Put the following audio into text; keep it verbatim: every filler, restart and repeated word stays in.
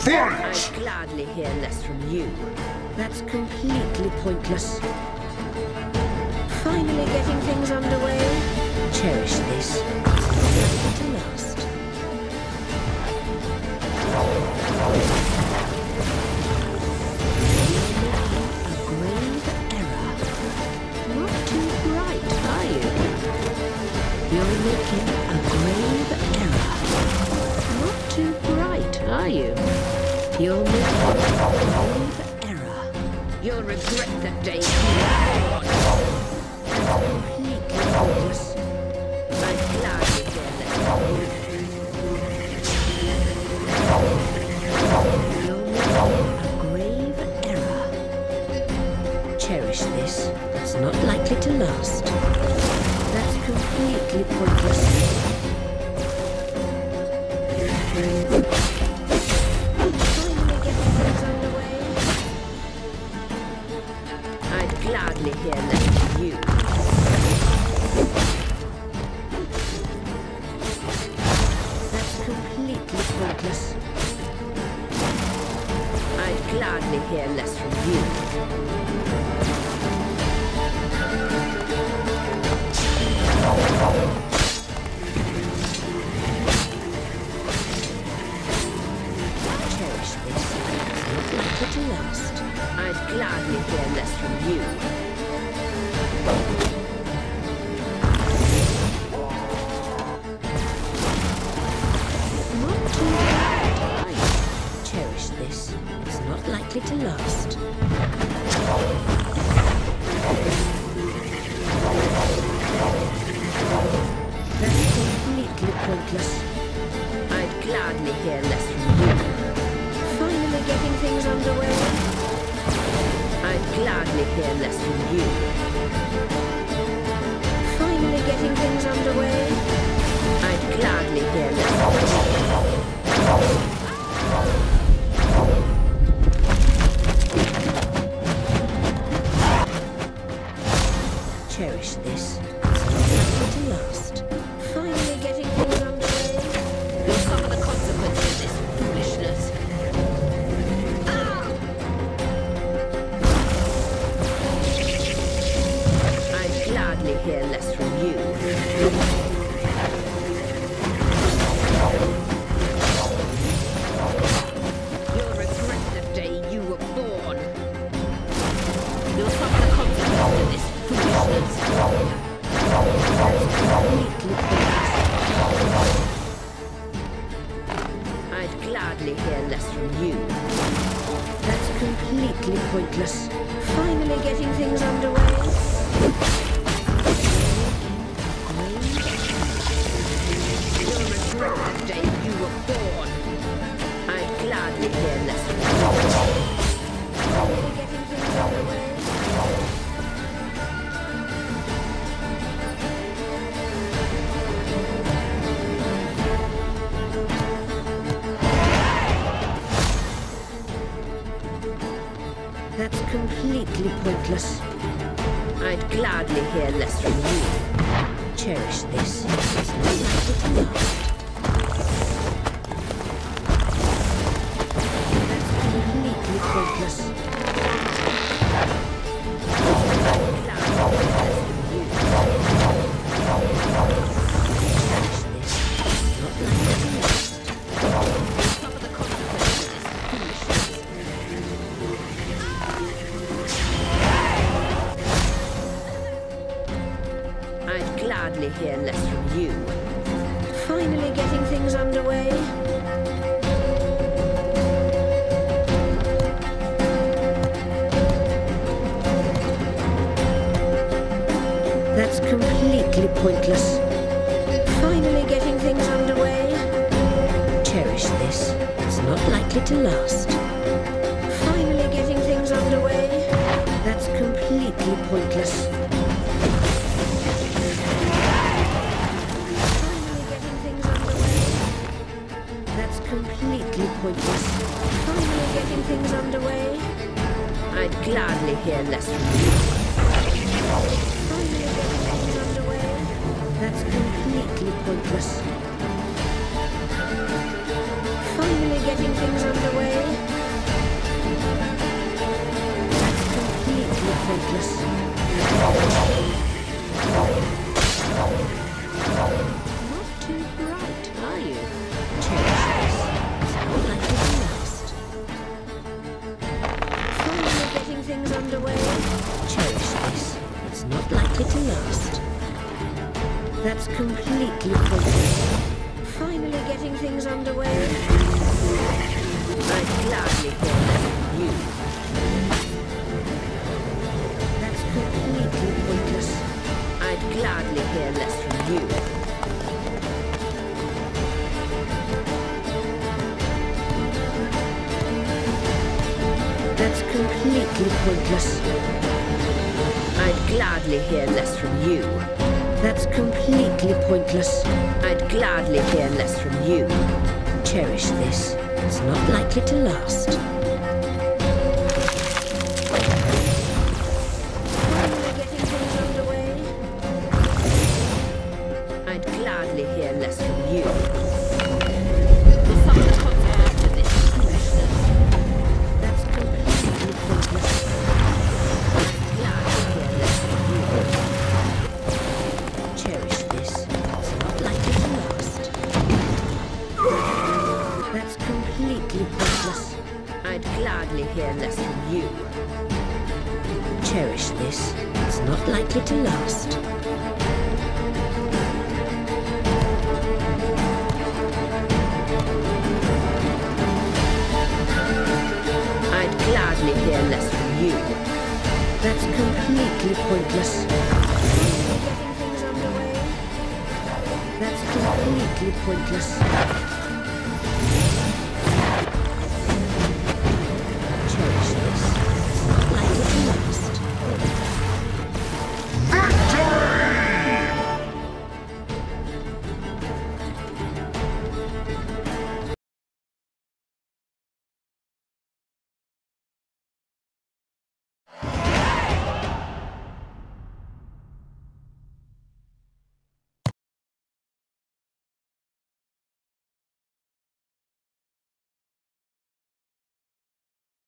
Fight! I'd gladly hear less from you. That's completely pointless. Finally getting things underway. Cherish this. It's likely to last. A grave error. Not too bright, are you? You're making a grave error. Not too bright, are you? You're making a grave error. You'll regret the day you were born. Completely hopeless. I'm glad you did that. You're making a grave error. Cherish this. It's not likely to last. That's completely pointless. Finally getting things underway. I'd gladly hear less from you. That's completely pointless. I'd gladly hear less from you. Cherish this. It's not likely to last. I'd gladly hear less from you. Not too bad. Cherish this. It's not likely to last. That's completely pointless. I'd gladly hear less from you. Finally getting things underway. I'd gladly hear less from you. Finally getting things underway. I'd gladly hear less from you. Cherish this. It's not likely to last. Finally getting things underway. You'll suffer the consequences of this foolishness. Ah! I'd gladly hear less from you. You'll regret the day you were born. You'll suffer the consequences of this foolishness. Completely pointless. I'd gladly hear less from you. That's completely pointless. Finally getting things underway. You'll regret the day you were born. I'd gladly hear less from you. Finally getting things underway. That's completely pointless. I'd gladly hear less from you. Cherish this. It's not likely to last. That's completely pointless. I'd gladly hear less from you. Cherish this. It's not likely to last. Suffer the consequences of this foolishness. I'd gladly hear less from you. Finally getting things underway. That's completely pointless. Finally getting things underway. Cherish this. It's not likely to last. Finally getting things underway. That's completely pointless. Completely pointless. Finally getting things underway. I'd gladly hear less from you. Finally getting things underway. That's completely pointless. Finally getting things underway. That's completely pointless. I'd gladly hear less from you. That's completely pointless. I'd gladly hear less from you. Cherish this. It's not likely to last. Finally getting things underway. I'd gladly hear less from you. That's completely pointless. I'd gladly hear less from you. Cherish this. It's not likely to last. That's completely pointless. I'd gladly hear less from you. Cherish this. It's not likely to last. I'd gladly hear less from you. That's completely pointless. Getting things underway. That's completely pointless.